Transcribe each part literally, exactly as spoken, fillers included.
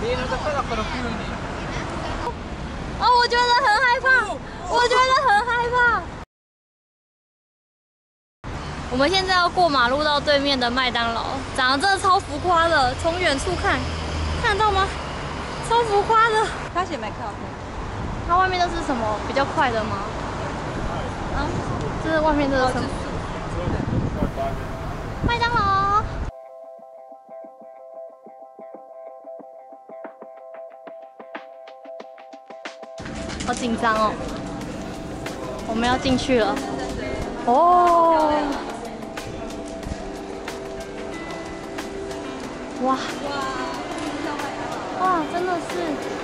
哦，我觉得很害怕，我觉得很害怕。我们现在要过马路到对面的麦当劳，长得真的超浮夸的，从远处看，看得到吗？超浮夸的。 他写没看到。 它外面这是什么？比较快的吗？啊，这是外面这个什么？麦当劳。好紧张哦！我们要进去了。哦。哇！哇，真的是。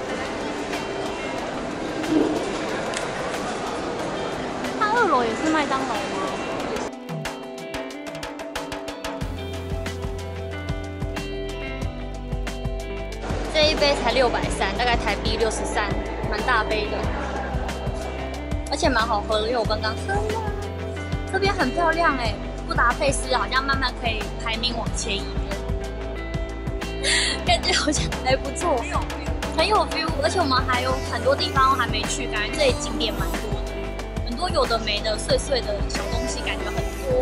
它二楼也是麦当劳吗？这一杯才六百三，大概台币六十三，蛮大杯的，而且蛮好喝的，因为我刚刚喝了。这边很漂亮哎，布达佩斯好像慢慢可以排名往前移了，感觉好像还不错，很有 feel， 而且我们还有很多地方还没去，感觉这里景点蛮多的，很多有的没的碎碎的小东西，感觉很多。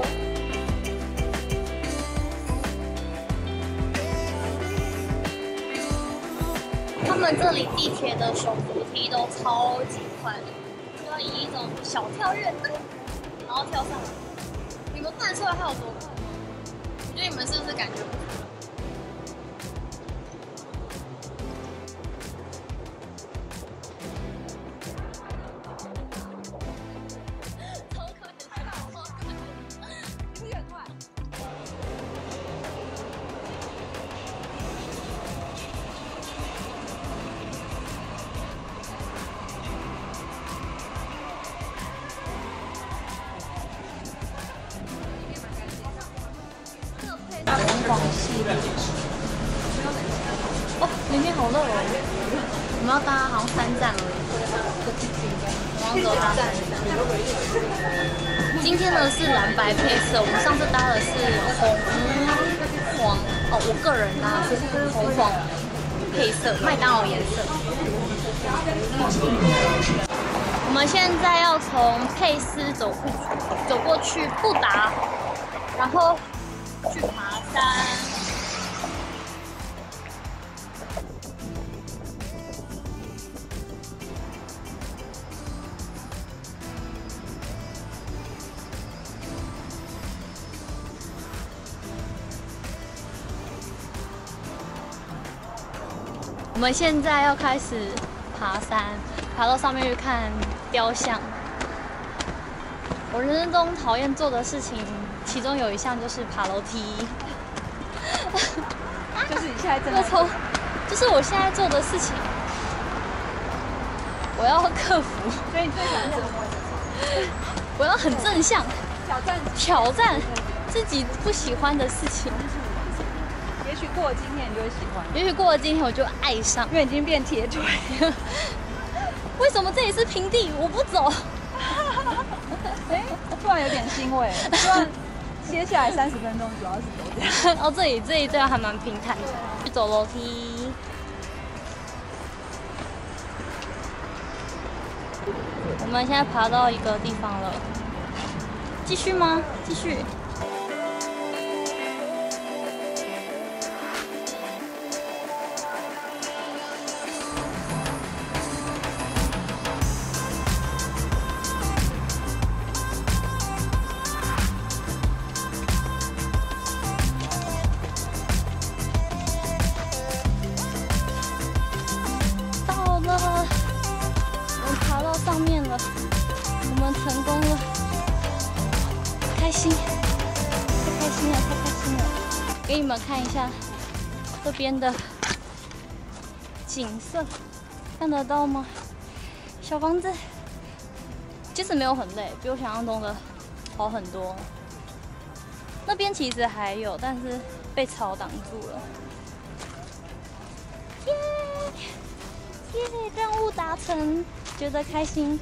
他们这里地铁的手扶梯都超级快的，就要以一种小跳跃，然后跳上来。你们看得出来它有多快吗？我觉得你们是不是感觉不出来？超快的，超快的，你不是很快？广西的哦，里面好热哦！我们要搭好像三站而已，我们要走搭三站。今天呢是蓝白配色，我们上次搭的是红黄哦，我个人搭的是红黄配色，麦当劳颜色。我们现在要从佩斯走过走过去布达，然后去爬山。我们现在要开始爬山，爬到上面去看雕像。我人生中讨厌做的事情，其中有一项就是爬楼梯。 就是你现在真的从，就是我现在做的事情，我要克服。 所以你最喜欢什么？ 我要很正向， 挑战挑战自己不喜欢的事情。 也许过了今天你就会喜欢， 也许过了今天我就爱上， 因为已经变铁腿了。 为什么这里是平地，我不走？ 哎，突然有点欣慰。突然，接下来三十分钟主要是走这样。 哦，这里这里这样还蛮平坦的，去走楼梯。我们现在爬到一个地方了，继续吗？继续。上面了，我们成功了，开心，太开心了，太开心了！给你们看一下这边的景色，看得到吗？小房子其实没有很累，比我想象中的好很多。那边其实还有，但是被草挡住了。耶耶，任务达成！觉得开心。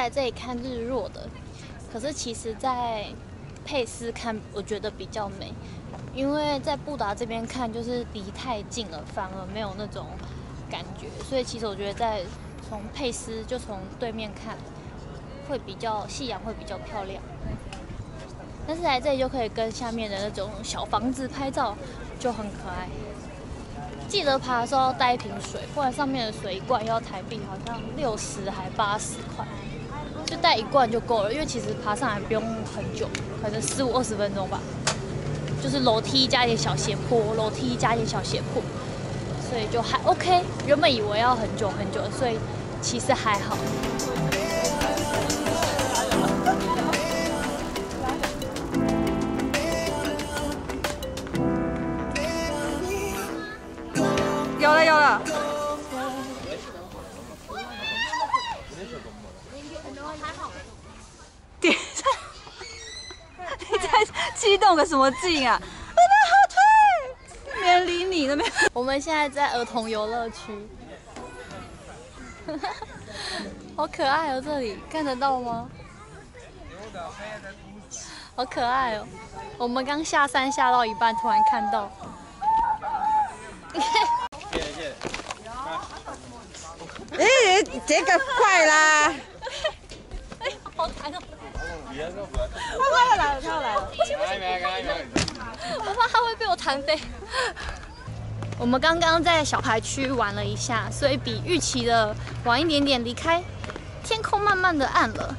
来这里看日落的，可是其实在佩斯看，我觉得比较美，因为在布达这边看就是离太近了，反而没有那种感觉，所以其实我觉得在从佩斯就从对面看，会比较夕阳会比较漂亮。但是来这里就可以跟下面的那种小房子拍照，就很可爱。记得爬的时候要带一瓶水，不然上面的水一罐要台币好像六十还八十块，就带一罐就够了。因为其实爬上来不用很久，可能十五二十分钟吧。就是楼梯加一点小斜坡，楼梯加一点小斜坡，所以就还 OK。原本以为要很久很久，所以其实还好。 有了有了。点上，你在激动个什么劲啊？我的好推，没人理你那边。 我们现在在儿童游乐区，好可爱哦！这里看得到吗？好可爱哦！我们刚下山下到一半，突然看到。 哎，这个快啦！ 哎，好弹哦！ 他要来了，他要来了！ 我怕他会被我弹飞。我们刚刚在小排区玩了一下，所以比预期的晚一点点离开。天空慢慢的暗了，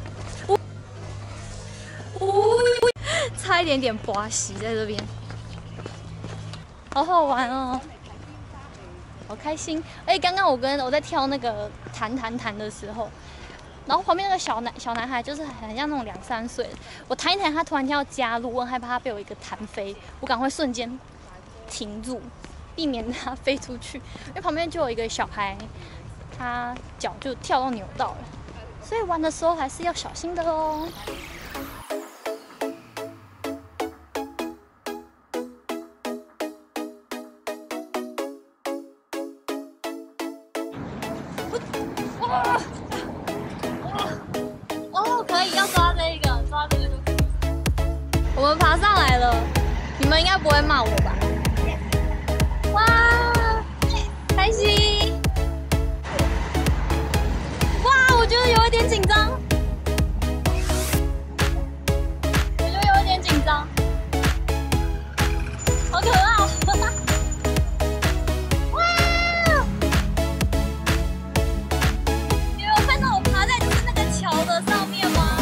差一点点刮洗在这边，好好玩哦！好开心！哎，刚刚我跟我在跳那个弹弹弹的时候，然后旁边那个小男小男孩就是很像那种两三岁的，我弹一弹，他突然间要加入，我很害怕他被我一个弹飞，我赶快瞬间停住，避免他飞出去，因为旁边就有一个小孩，他脚就跳到扭到了，所以玩的时候还是要小心的哦。哦，可以，要抓这个，抓这个就可以。我们爬上来了，你们应该不会骂我吧？哇，开心！哇，我觉得有一点紧张，我觉得有一点紧张，好可爱！上面吗？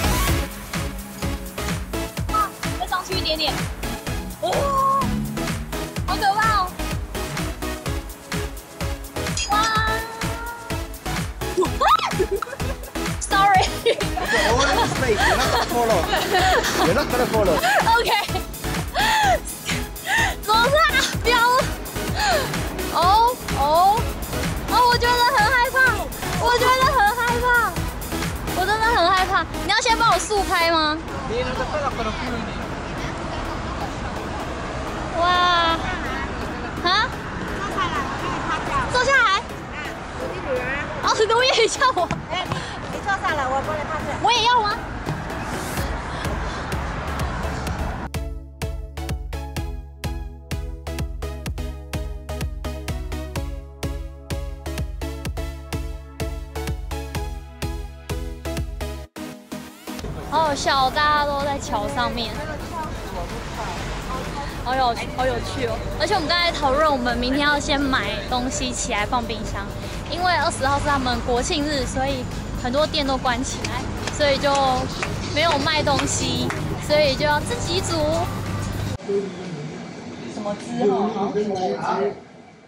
啊，再上去一点点。哦，好可怕哦！哇 ！Sorry。 All in space. You're not gonna fall off. You're not gonna fall off. OK。怎么办？不要！哦哦哦！我觉得很害怕，我觉得很害怕。我真的很害怕，你要先帮我速拍吗？哇！啊？坐下来。哦，刘烨叫我。 哎，你你坐下来，我帮你拍摄。 我也要吗？好好笑，大家都在桥上面，好有好有趣哦！而且我们刚才讨论，我们明天要先买东西起来放冰箱，因为二十号是他们国庆日，所以很多店都关起来，所以就没有卖东西，所以就要自己煮。 什么汁哈？好像什么汁？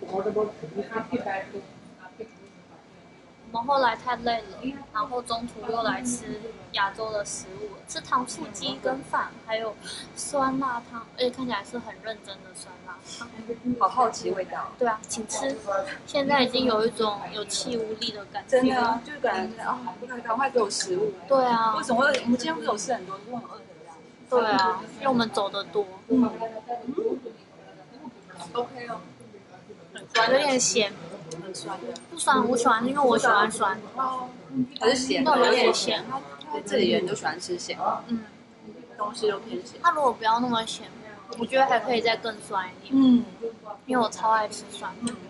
我们后来太累了，然后中途又来吃亚洲的食物，吃糖醋鸡跟饭，还有酸辣汤，而且看起来是很认真的酸辣汤。 好好奇味道。 对啊，请吃。现在已经有一种有气无力的感觉。 真的啊，就是感觉啊，赶快给我食物。 对啊。 为什么会？我们今天不是有吃很多，都很饿的样子。 对啊，因为我们走得多。嗯。 OK 哦。 有点咸。 欢酸的？ 不酸，我喜欢，因为我喜欢酸， 还是咸的？ 那有点咸。 因为这里人都喜欢吃咸， 嗯， 东西都偏咸。 它如果不要那么咸，我觉得还可以再更酸一点。 嗯， 因为我超爱吃酸的。